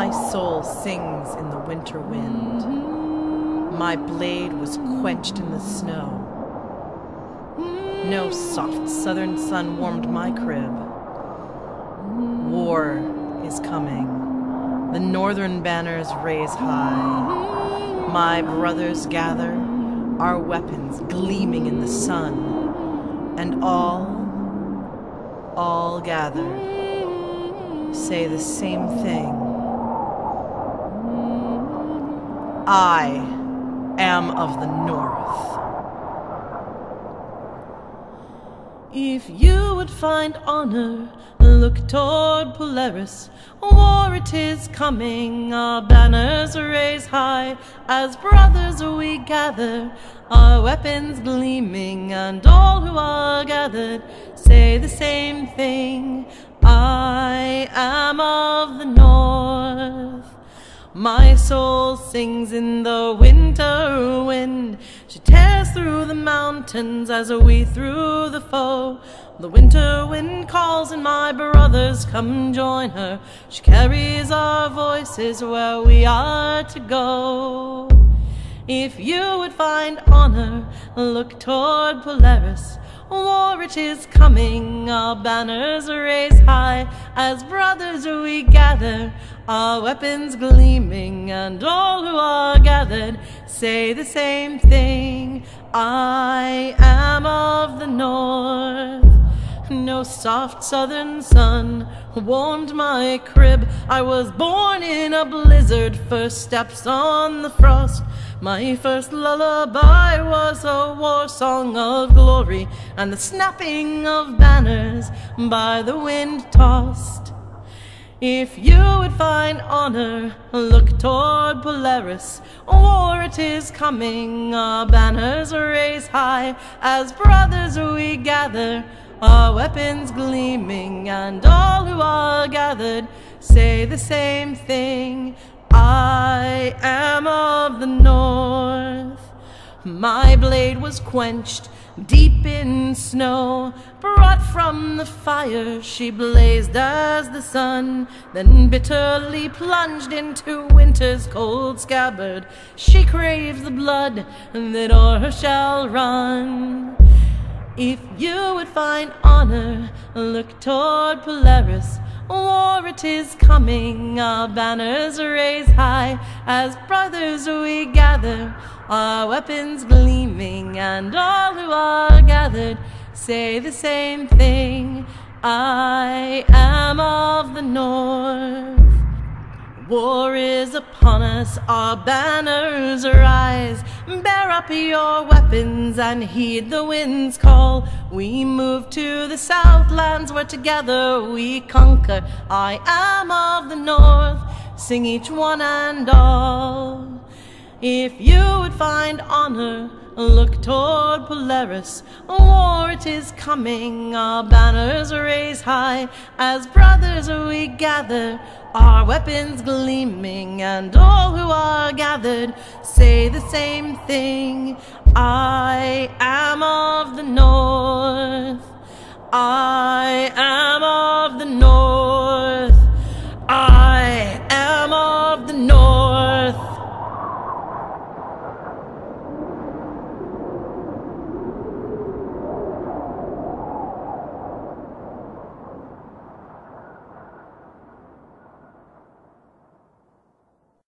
My soul sings in the winter wind. My blade was quenched in the snow. No soft southern sun warmed my crib. War is coming. The northern banners raise high. My brothers gather, our weapons gleaming in the sun. And all gather, say the same thing. I am of the North. If you would find honor, look toward Polaris. War it is coming, our banners raise high. As brothers we gather, our weapons gleaming, and all who are gathered say the same thing. I am of the North. My soul sings in the winter wind. She tears through the mountains as we through the foe. The winter wind calls and my brothers come join her. She carries our voices where we are to go. If you would find honor, look toward Polaris. War it is coming, our banners raise high. As brothers we gather, our weapons gleaming, and all who are gathered say the same thing. I am of the North. No soft southern sun warmed my crib. I was born in a blizzard, first steps on the frost. My first lullaby was a war song of glory, and the snapping of banners by the wind tossed. If you would find honor, look toward Polaris. War it is coming, our banners raise high. As brothers we gather, our weapons gleaming, and all who are gathered say the same thing. I am of the North. My blade was quenched deep in snow, brought from the fire she blazed as the sun, then bitterly plunged into winter's cold scabbard. She craves the blood that o'er her shall run. If you would find honor, look toward Polaris. War it is coming, our banners raise high. As brothers we gather, our weapons gleaming, and all who are gathered say the same thing. I am of the North. War is upon us, our banners rise. Bear up your weapons and heed the wind's call. We move to the Southlands where together we conquer. I am of the North, sing each one and all. If you would find honor, look toward Polaris. War it is coming, our banners raise high. As brothers we gather, our weapons gleaming, and all who are gathered say the same thing. I am of the North. I am of the North.